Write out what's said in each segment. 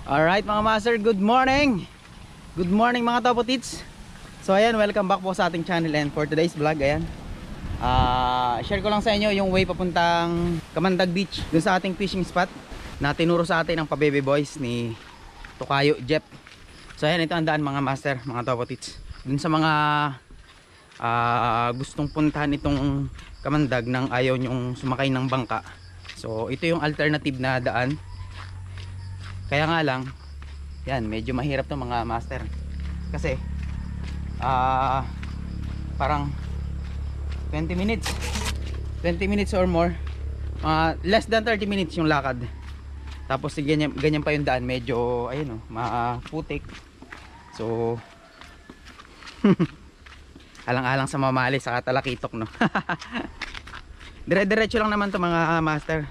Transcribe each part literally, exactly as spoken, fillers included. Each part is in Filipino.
Alright mga master, good morning. Good morning mga Topo Tits. So ayan, welcome back po sa ating channel. And for today's vlog, ayan, uh, share ko lang sa inyo yung way papuntang Kamandag Beach, dun sa ating fishing spot na tinuro sa atin ng pa-baby boys ni Tokayo Jeff. So ayan, ito ang daan mga master, mga Topo Tits. Dun sa mga uh, gustong puntahan itong Kamandag nang ayaw nyong sumakay ng bangka. So ito yung alternative na daan. Kaya nga lang, yan, medyo mahirap to mga master. Kasi, ah, uh, parang twenty minutes. twenty minutes or more. Uh, less than thirty minutes yung lakad. Tapos ganyan, ganyan pa yung daan. Medyo, ayun o, maputik. So, alang-alang sa mamali, sa katalakitok, no? Dire-diretso lang naman to mga master.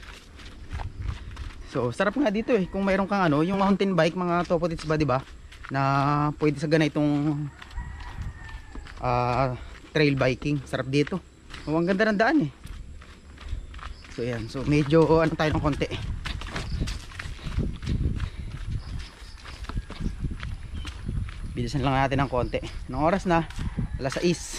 So, sarap nga dito eh. Kung mayroon kang ano, yung mountain bike, mga Topo Tits ba, di ba? Na pwede sa ganitong uh, trail biking. Sarap dito. Oh, ang ganda ng daan eh. So, yan. So, medyo ano tayo ng konti. Bilisan lang natin ng konti. Anong oras na? alas sais.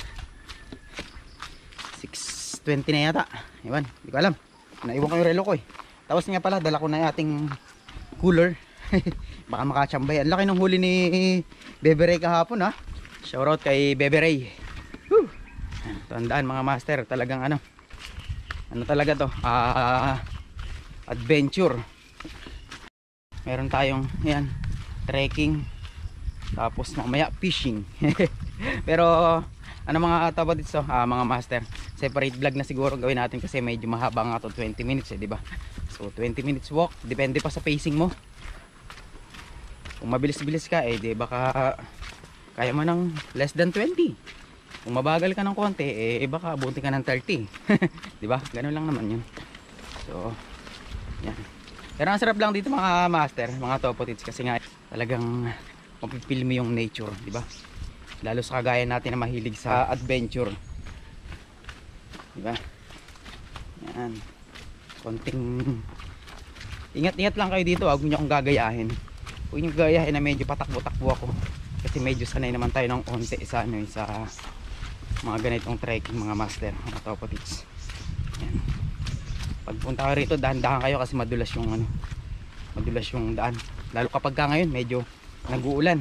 six twenty na yata. Iwan, hindi ko alam. Naiwan ko yung relo ko eh. Tapos nga pala, dala ko na yung ating cooler. Baka makachambay. Ang laki ng huli ni Bebe Ray kahapon ha. Shoutout kay Bebe Ray. Woo! Tandaan mga master, talagang ano, ano talaga to, uh, adventure. Meron tayong yan, trekking, tapos mamaya fishing. Pero ano mga Topo Tits, uh, mga master, separate vlog na siguro gawin natin kasi medyo mahaba nga to, twenty minutes eh, di ba? So twenty minutes walk, depende pa sa pacing mo. Kung mabilis-bilis ka eh, di baka kaya mo ng less than twenty. Kung mabagal ka ng konti eh, baka abutin ka ng thirty. Di ba? Ganun lang naman yun. So yan. Pero ang sarap lang dito mga master, mga Topo Tits, kasi nga talagang mapipil mo yung nature, di ba? Lalo sa kagaya natin na mahilig sa adventure, di ba? Yan. Konting ingat-ingat lang kayo dito, huwag niyo akong gagayahin. Huwag niyo gagayahin na medyo patakbo-takbo ako. Kasi medyo sanay naman tayo ng onte sa ano, sa mga ganitong trekking mga master, mga Topo Tits. Yan. Pagpunta kayo rito, dahan-dahan kayo kasi madulas yung ano, madulas yung daan. Lalo kapag ka ngayon medyo nag-uulan.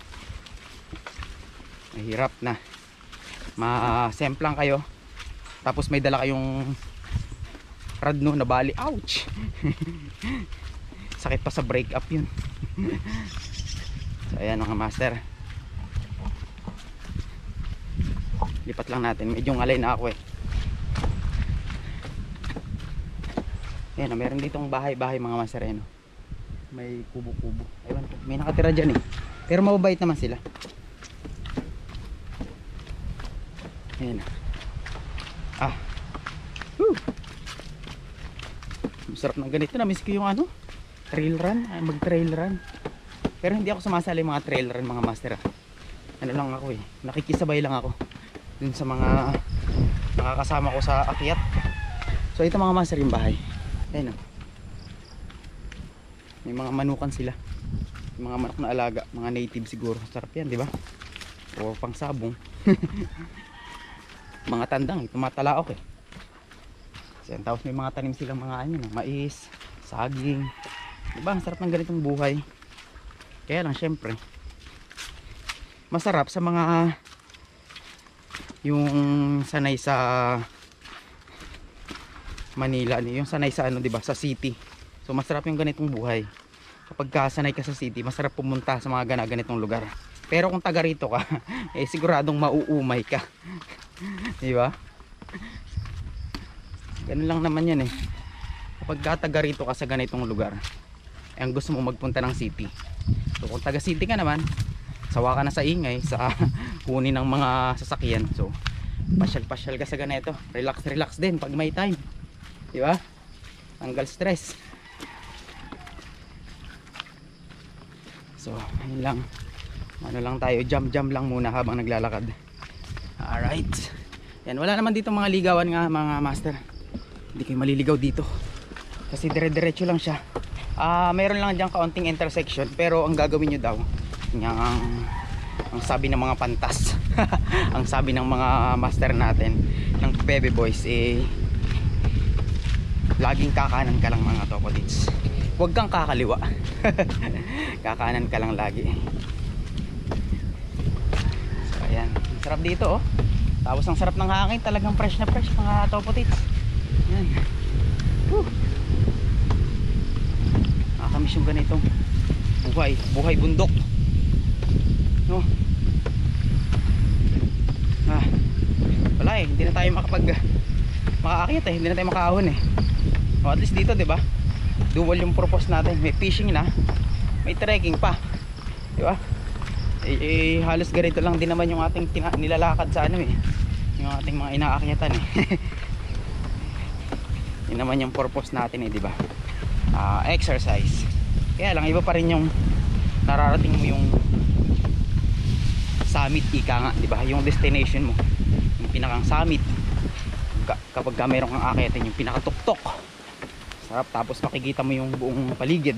Mahirap na. Ma-semplang kayo. Tapos may dala kayong radno na bali. Ouch! Sakit pa sa break up yun. So ayan mga master, lipat lang natin. Medyo ngalay na ako eh. Ayan, meron ditong bahay-bahay mga master. Ayan, may kubo-kubo. Ayun, may nakatira dyan eh. Pero mababait naman sila. Ayan. Ah. Woo! Sarap ng ganito. Na-miss ko yung ano, trail run. Ay, mag trail run. Pero hindi ako sumasali mga trail run mga master. Ano lang ako eh, nakikisabay lang ako dun sa mga nakakasama ko sa akyat. So ito mga master yung bahay. Ayan o, may mga manukan sila, may mga manok na alaga, mga native siguro. Sarap yan, di ba? O pang sabong. Mga tandang, tumatalaok eh. Tapos may mga tanim silang mga ano, mais, saging. Diba, ang sarap ng ganitong buhay. Kaya lang syempre, masarap sa mga yung sanay sa Manila, yung sanay sa ano, diba, sa city. So masarap yung ganitong buhay. Kapag kasanay ka sa city, masarap pumunta sa mga ganitong lugar. Pero kung taga rito ka, eh siguradong mauumay ka. Diba? Ganun lang naman yan eh. Kapag taga rito ka sa ganitong lugar, eh, ang gusto mo magpunta ng city. So kung taga city ka naman, sawa ka na sa ingay, sa kunin ng mga sasakyan. So pasyal-pasyal ka sa ganito. Relax-relax din pag may time. Diba? Tanggal stress. So ayun lang. Ano lang tayo, jump-jump lang muna habang naglalakad. Alright. Yan, wala naman dito mga ligawan nga mga master. Hindi kayo maliligaw dito kasi dire-diretso lang siya. Ah, mayroon lang diyan kaunting intersection, pero ang gagawin niyo daw, yung ang sabi ng mga pantas, ang sabi ng mga master natin ng Bebe Boys, eh laging kakanan ka lang mga topodits. Huwag kang kakaliwa. Kakanan ka lang lagi. So ayan, ang sarap dito oh. Tapos ang sarap ng hangin, talagang fresh na fresh mga topodits. Ayan. Woo. Nakakamiss yung ganitong buhay, buhay bundok. No? Ah, wala eh, hindi na tayo makapag makaakyat eh, hindi na tayo makaahon eh. O at least dito, 'di ba? Dual yung purpose natin. May fishing na, may trekking pa. 'Di ba? Eh, eh halos ganito lang din naman yung ating nilalakad sa ano eh. Yung ating mga inaakyatan eh. Yun naman yung purpose natin eh, 'di ba? Uh, exercise. Kaya lang iba pa rin yung nararating mo yung summit, ika nga, 'di ba? Yung destination mo, yung pinakang summit. Kapag ka mayroon kang akyatin, yung pinakatuktok. Sarap, tapos makikita mo yung buong paligid.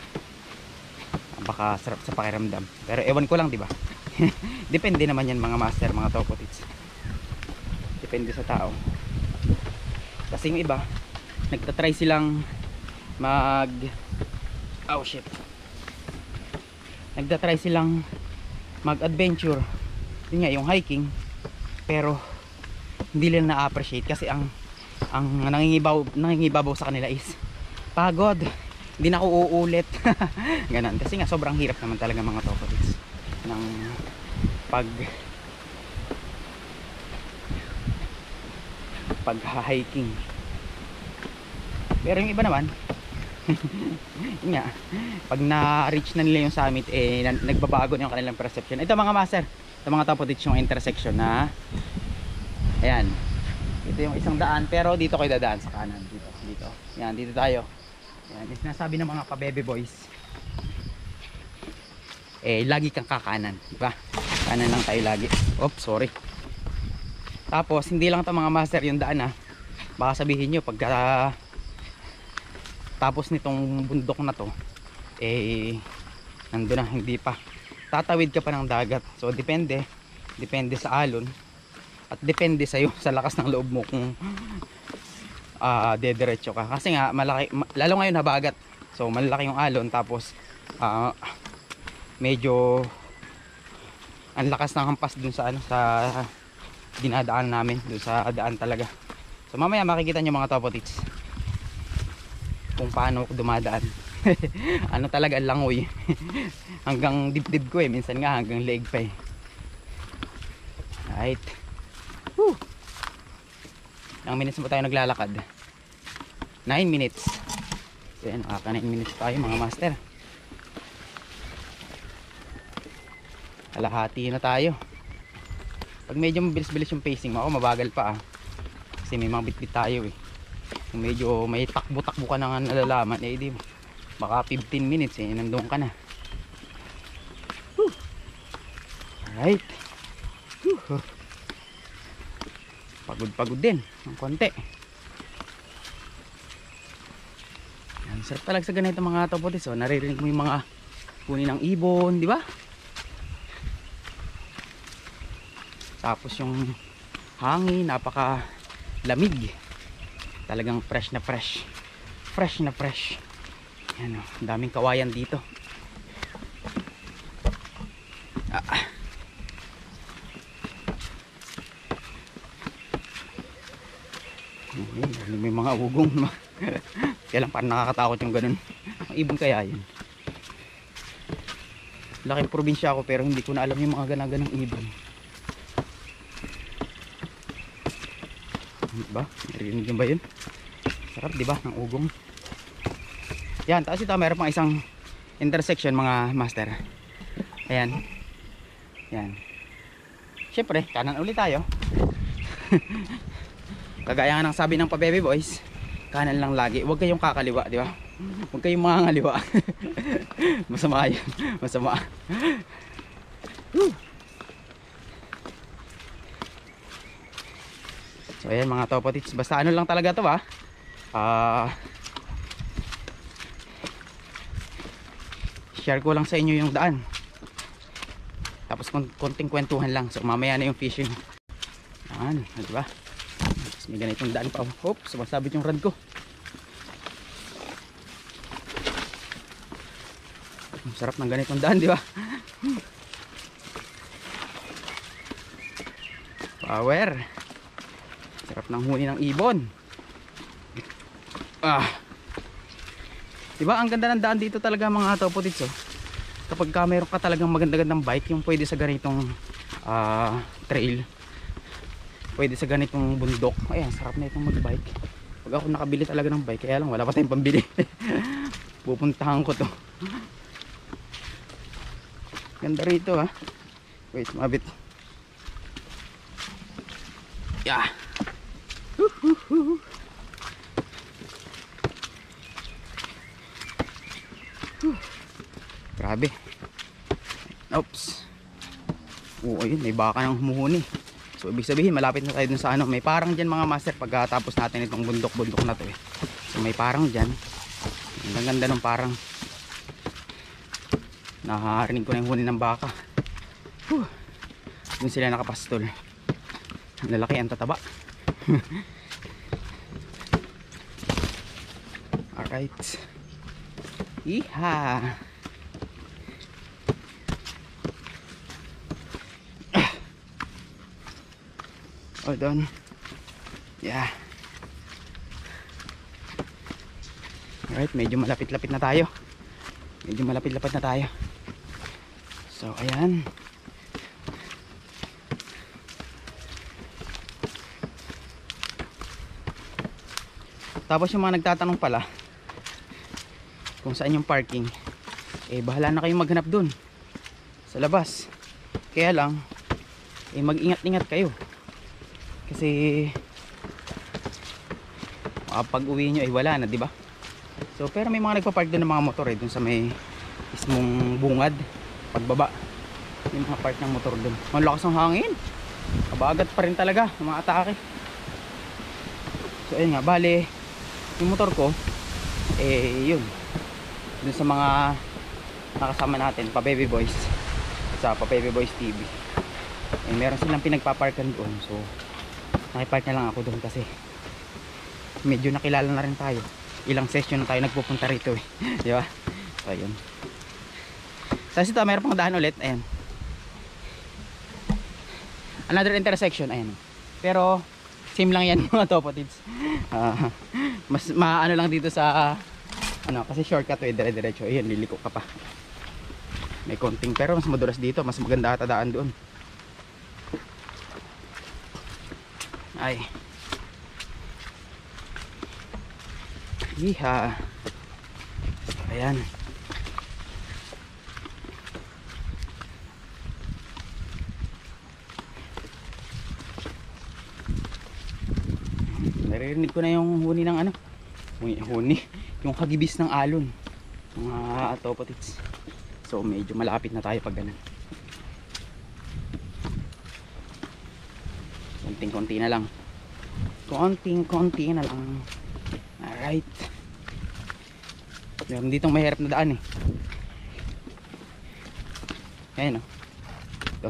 Baka sarap sa pakiramdam. Pero ewan ko lang, 'di ba? Depende naman yan mga master, mga topodits. Depende sa tao. Kasi yung iba, nagtatry silang mag oh shit. Nagtatry silang mag-adventure. Yun nga, yung hiking. Pero hindi nila na-appreciate kasi ang ang nangingibaw, nangingibabaw sa kanila is pagod. Hindi na ako uulit. Ganun. Kasi nga sobrang hirap naman talaga mga topodits ng pag pag hiking. Pero yung iba naman yun nga, pag na-reach na nila yung summit, eh nagbabago na yung kanilang perception. Ito mga master, ito mga topodits, yung intersection na ayan, ito yung isang daan, pero dito kayo dadaan sa kanan, dito, dito, yan, dito tayo. Yan, yung sinasabi ng mga pa-Bebe Boys, eh lagi kang kakanan, diba? Kanan lang tayo lagi. Oops, sorry. Tapos hindi lang ito mga master yung daan ha. Baka sabihin nyo pagka tapos nitong bundok na to, eh nandun na, hindi pa, tatawid ka pa ng dagat. So depende, depende sa alon at depende sa iyo, sa lakas ng loob mo kung uh, dediretso ka. Kasi nga malaki, lalo ngayon habagat, so malaki yung alon. Tapos uh, medyo ang lakas ng hampas dun sa ano, sa dinadaan namin, dun sa daan talaga. So mamaya makikita nyo mga topodits kung paano ako dumadaan. Ano talaga, langoy. Hanggang dibdib ko eh, minsan nga hanggang leg pa eh. Right. Woo. Ilang minutes mo tayo naglalakad? nine minutes. So yan, nakaka nine minutes tayo mga master. Kalahati na tayo. Pag medyo mabilis-bilis yung pacing mo, ako mabagal pa ah. Kasi may mga bitbit tayo eh. Kung medyo may takbo-takbo ka na nalalaman, eh di baka fifteen minutes eh, nandun ka na. Woo. Alright. Woo. Pagod-pagod din ng konti. Yan, sarap talaga sa ganito mga topodits. So, naririnig mo yung mga kunin ng ibon, di ba? Tapos yung hangin, napaka lamig. Talagang fresh na fresh. Fresh na fresh. Yan o, daming kawayan dito. Ah. May mga ugong. Kaya lang parang nakakatakot yung ganun. Ang ibon kaya yun. Laking probinsya ako pero hindi ko na alam yung mga ganaganang ibon. Diba? Narinig nyo ba yun? Sarap diba ng ugong. Yan, tapos ito mayroon pang isang intersection mga master. Ayan. Yan. Siyempre, kanan ulit tayo. Kagaya nga ng sabi ng pa-Bebe Boys, kanan lang lagi. Huwag kayong kakaliwa, di ba? Huwag kayong mga ngaliwa. Masama yun. Masama. Woo. So ayan mga topodits, basta ano lang talaga to ah. Uh, share ko lang sa inyo yung daan. Tapos konting kwentuhan lang. So mamaya na yung fishing. Yan, diba? Tapos may ganitong daan pa. Hop, sumasabit yung rod ko. Sarap ng ganitong daan, diba? Power. Sarap ng huni ng ibon. Ah. Diba ang ganda ng daan dito talaga mga topotits, oh. Kapag ka mayroon ka talagang maganda-gandang bike, yung pwede sa ganitong uh, trail, pwede sa ganitong bundok. Ayan, sarap na itong magbike. Pag ako nakabili talaga ng bike, kaya lang wala pa tayong pambili. Pupuntahan ko to. Ganda rito, ha. Wait, mabit. Yeah. Woohoo. Grabe. Oops. Oo, ayun, may baka nang humuhuni. So ibig sabihin malapit na tayo dun sa ano. May parang dyan mga master pagkatapos natin itong bundok-bundok na to eh. So may parang dyan. Ang ganda ng parang. Nakarinig ko na yung huni ng baka. Whew. Dun sila nakapastol. Ang lalaki, ang tataba. Alright. Iha. Hold on. Yeah. Alright, medyo malapit-lapit na tayo. Medyo malapit-lapit na tayo. So, ayan. Tapos yung mga nagtatanong pala kung saan yung parking, eh bahala na kayong maghanap dun sa labas. Kaya lang, eh mag-ingat-ingat kayo. Kasi pag uwi nyo ay wala na, diba? So pero may mga nagpa-park din ng mga motor eh dun sa may mismong bungad pagbaba. May mga park ng motor dun. Ang lakas ng hangin, kabagat pa rin talaga, umaatake. So ayun nga, bale yung motor ko eh yun dun sa mga nakasama natin pa Baby Boys sa pa Baby Boys T V eh meron silang pinagpaparkan doon. So nakipark na lang ako doon kasi medyo nakilala na rin tayo. Ilang session na tayo nagpupunta rito eh. Di ba? So ayun. Tapos ito meron pang daan ulit. Ayan. Another intersection. Ayan. Pero same lang yan mga topotits. Uh, mas maano lang dito sa ano kasi shortcut eh, dire-diretso. Ayan, liliko ka pa. May konting pero mas madulas dito. Mas maganda ata daan doon. Ay. Iha. Ayan. Naririnig ko na yung huni ng ano. Huni, huni. Yung kagibis ng alon. Mga topotits. So medyo malapit na tayo pag ganun. Konting-konti na lang. Konting-konti na lang. Alright. Meron ditong mahirap na daan eh. Ayan o. Ito.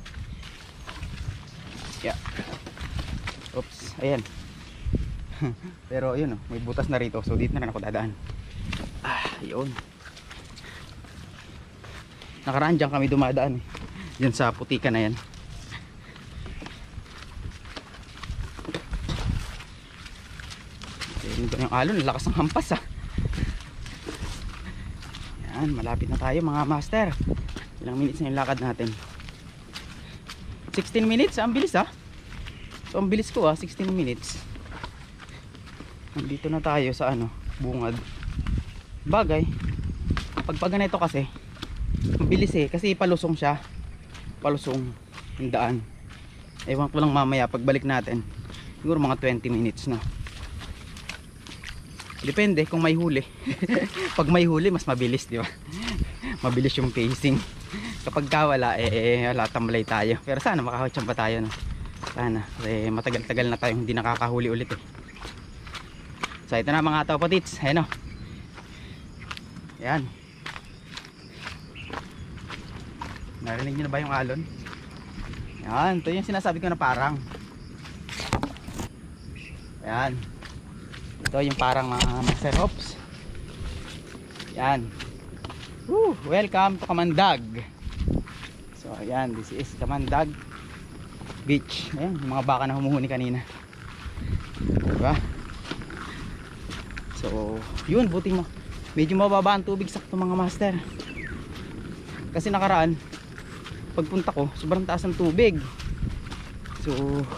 Yeah. Oops. Ayan. Pero yun o. May butas na rito. So dito na rin ako dadaan. Ah, yun. Nakaraan dyan kami dumadaan eh. Dyan sa putika na yan. Yung alon, lakas ng hampas ah. Yan, malapit na tayo mga master. Ilang minutes na yung lakad natin? sixteen minutes, ang bilis ah. So ang bilis ko ah, sixteen minutes. Nandito na tayo sa ano, bungad. Bagay, pag pag ganito kasi ang bilis eh, kasi palusong siya. Palusong yung daan. Ewan ko lang mamaya pagbalik natin, siguro mga twenty minutes na. Depende kung may huli. Pag may huli mas mabilis, di ba? Mabilis yung pacing. Kapag kawala eh wala, tamlay tayo. Pero sana makakachamba tayo no? Sana eh, matagal-tagal na tayo hindi nakakahuli ulit eh. So ito na mga topotits. Ayan o. Ayan. Narinig nyo na ba yung alon? Yan, ito yung sinasabi ko na parang. Yan. Ito yung parang mga master hops. Yan. Woo, welcome to Kamandag. So ayan, this is Kamandag Beach. Ayan, yung mga baka na humuhuni kanina. Diba? So yun, buti mo medyo mababa ang tubig sakto mga master. Kasi nakaraan pagpunta ko sobrang taas ng tubig. So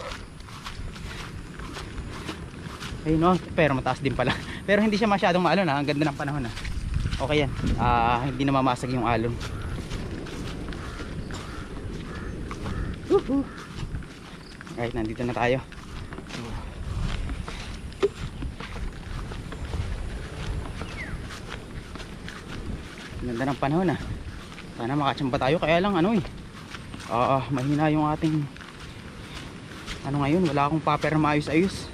ayun no, pero mataas din pala. Pero hindi siya masyadong maalon ha. Ang ganda ng panahon ha. Okay yan, uh, hindi na mamasag yung alon. Woohoo! Right, nandito na tayo. Ganda ng panahon ha. Sana makachamba tayo, kaya lang ano eh ah, uh, mahina yung ating ano ngayon, wala akong paper na maayos-ayos.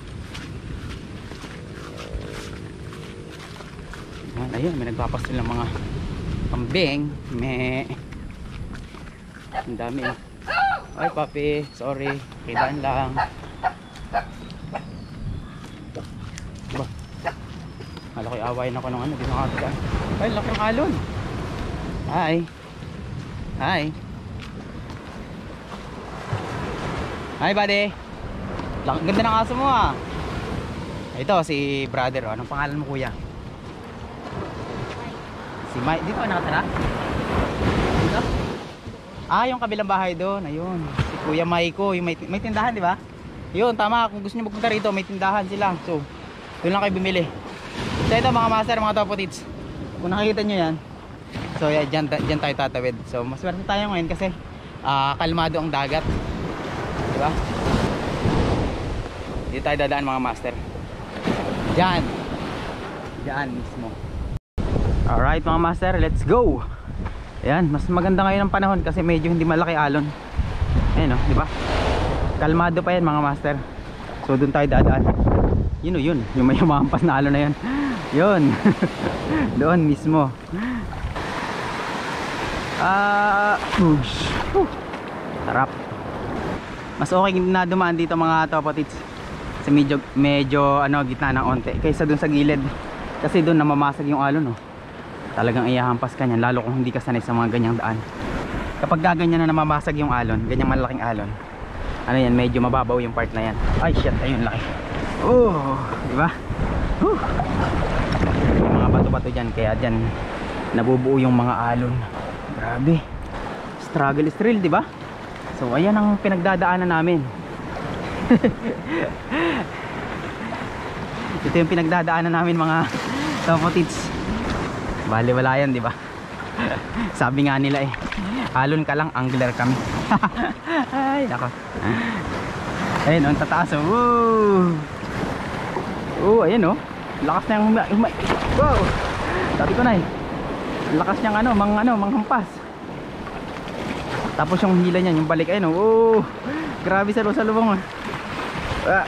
Ayun, may nagpapastil ng mga kambing. May ang dami eh. Ay papi, sorry, kailan lang ba? Malaki awayin ako ng ano, di nakakita. Ay, laki ng alon. Hi. Hi. Hi buddy. Ganda ng aso mo ah. Ito si brother oh. Anong pangalan mo kuya? Si Mike. Dito ka nakatira? Dito? Ah, yung kabilang bahay doon. Ayun. Si Kuya Maiko. Yung may, may tindahan di ba? Yun, tama. Kung gusto niyo magpunta rito, may tindahan sila. So, doon lang kayo bumili. So ito mga master, mga topotits. Kung nakikita nyo yan. So yeah, dyan, dyan tayo tatawid. So maswerte tayo ngayon kasi uh, kalmado ang dagat. Diba? Dito tayo dadaan mga master. Dyan. Dyan mismo. Alright mga master, let's go. Ayan, mas maganda ngayon ang panahon kasi medyo hindi malaki alon. Ayan o, diba? Kalmado pa yan mga master. So doon tayo dadaan. Yun o yun, yung may humampas na alon na yun. Yun. Doon mismo. Ah, uh, sarap. Mas okay na dumaan dito mga topotits. Kasi medyo, medyo ano, gitna ng onte kaysa dun sa gilid. Kasi dun namamasag yung alon oh. Talagang iyahampas ka niyan, lalo kung hindi ka sanay sa mga ganyang daan. Kapag gaganyan na namamasag yung alon, ganyang malaking alon, ano yan, medyo mababaw yung part na yan. Ay shit, ayun laki. Oh, diba? Whew. Yung mga bato-bato dyan, kaya dyan nabubuo yung mga alon. Grabe. Struggle is real, diba? So ayan ang pinagdadaanan namin. Ito yung pinagdadaanan namin mga topotits. Bali wala yan, diba? Sabi nga nila eh, alon ka lang, angler kami. Ay nako. Ayun, ang tataas oh. Woo! Oh, ayan oh. Lakas na yung humay. Wow! Sabi ko na eh, lakas niyang ano, mang ano, manghampas. Tapos yung hila niya, yung balik ayun oh. Oh! Grabe sa salubong oh. Ah.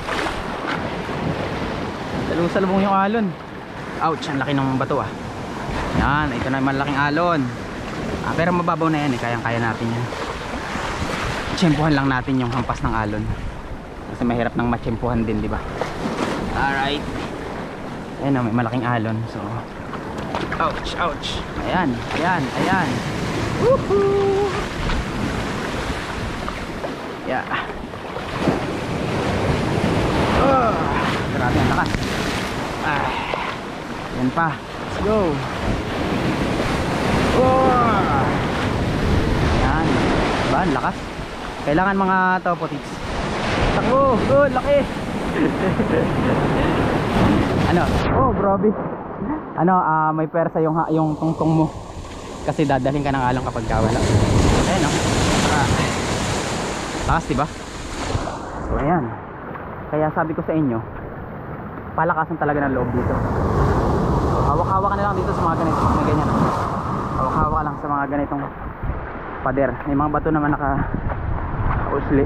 Salubong yung alon. Ouch, ang laki ng bato ah. Yan, ito na yung malaking alon. Ah, pero mababaw na yan eh, kayang-kaya natin yan. Tsempuhan lang natin yung hampas ng alon. Kasi mahirap nang matsempuhan din, di ba? Alright. Ayan o, may malaking alon. So, ouch, ouch. Ayan, ayan, ayan. Woohoo! Yeah. Oh, grabe ang lakas. Ah, yan pa. Let's go. Oh. Ayan. Diba, ang lakas. Kailangan mga topotits. Takbo! Oh, laki! Ano? Oh, grabe. Ano, uh, may persa yung, yung tungtong mo. Kasi dadalhin ka ng alon kapag kawala. Ayan o. Ah. Taas, diba? So, ayan. Kaya sabi ko sa inyo, palakasan talaga ng loob dito. So, hawak-hawak ka na lang dito sa mga ganito. May ganyan. Hawak-hawak lang sa mga ganitong pader. May mga bato naman naka usli.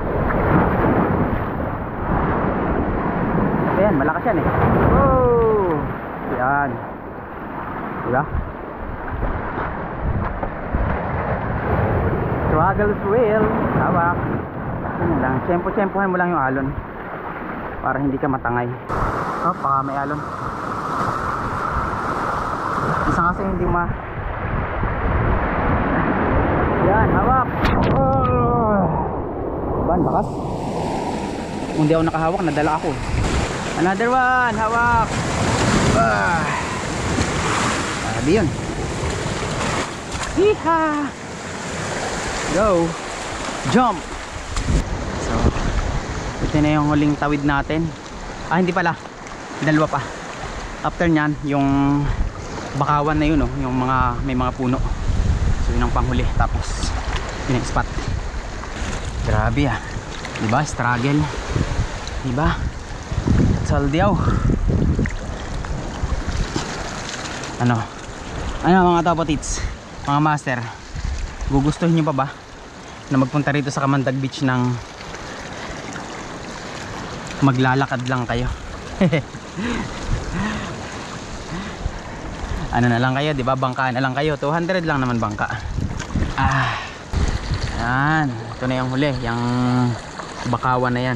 Ayan, malakas yan eh. Oh! Ayan. Diba? Struggles real. Hawak. Yun lang. Tsempo-tsempohan mo lang yung alon para hindi ka matangay. Oh, baka may alon. Isa kasi hindi ma... Yan, hawak. Oh. Ban, bakas. Kung di ako nakahawak, nadala ako. Another one, hawak. Ah. Sabi yun. Hiha. Go. Jump. So, ito na yung huling tawid natin. Ah, hindi pala. Dalawa pa. After nyan, yung bakawan na yun, oh, yung mga may mga puno. So, yun ang panghuli. Tapos, yun ang spot. Grabe ah. Diba? Struggle. Diba? Saldiyaw. Ano? Ano mga topotits? Mga master, gugustuhin nyo pa ba na magpunta rito sa Kamandag Beach ng maglalakad lang kayo? Ano na lang kayo, di ba? Bangka na lang kayo. two hundred lang naman bangka. Ah. Yan. Ito na yung huli. Yung bakawan na yan.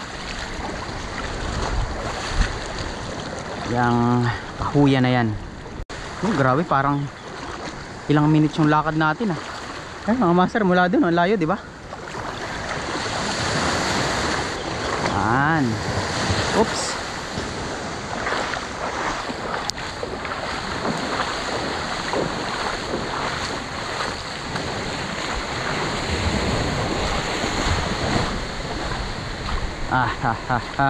Yung pahuya na yan. Oh, grabe, parang ilang minutes yung lakad natin ah. Ay, mga master, mula dun, ang layo, di ba? Yan. Oops. Ah, ha, ha, ha.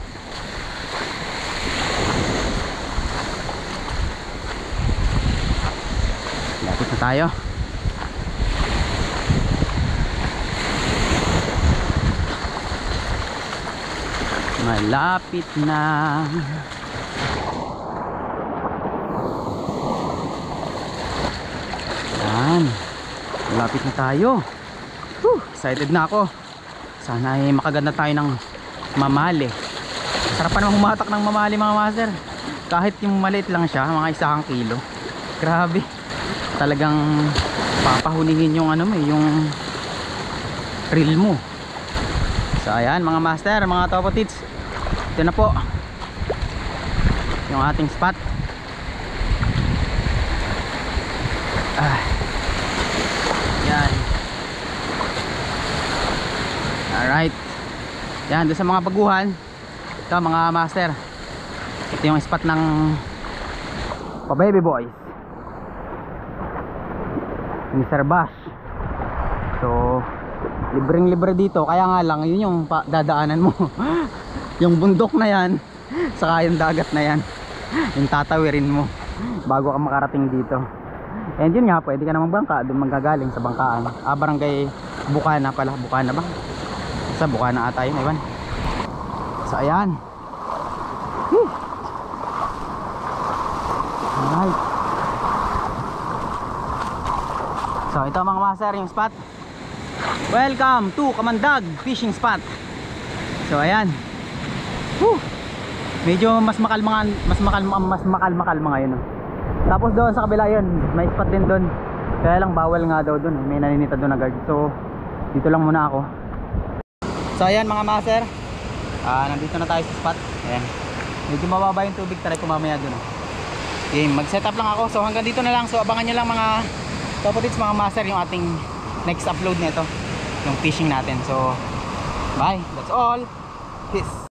Lapit na tayo. Malapit na. Yan. Malapit na tayo. Whew, excited na ako. Sana ay makaganda tayo ng mamali. Sarap pa naman humatak ng mamali mga master. Kahit yung maliit lang siya, mga isang kilo. Grabe. Talagang papahunihin yung ano mo, yung reel mo. So ayan mga master, mga topotits, ito na po yung ating spot. Ah, yan. Alright. Yan, doon sa mga baguhan, ito mga master, ito yung spot ng pa-baby boys, Mister Bash. So libreng libre dito, kaya nga lang yun yung dadaanan mo. Yung bundok na yan, saka yung dagat na yan, yung tatawirin mo bago ka makarating dito. And yun nga, pwede ka na magbangka, doon manggagaling sa bangkaan. Ah, barangay Bukana pala, Bukana ba? Sa Bukana ata yun, ewan. So ayan. Whew. Alright. So ito mga master, yung spot. Welcome to Kamandag Fishing Spot. So ayan. Whew. Medyo mas makalma, mas makalma, mas makalma-kalma ngayon, no? Tapos doon sa kabila yun, may spot din doon. Kaya lang bawal nga daw doon, may naninita doon na guard. So dito lang muna ako. So ayan mga master, ah, nandito na tayo sa spot. Ayan. Medyo mababa yung tubig, try ko mamaya doon, no? Okay, mag set up lang ako. So hanggang dito na lang. So abangan nyo lang mga topotits, mga master, yung ating next upload nito, yung fishing natin. So bye, that's all. Peace.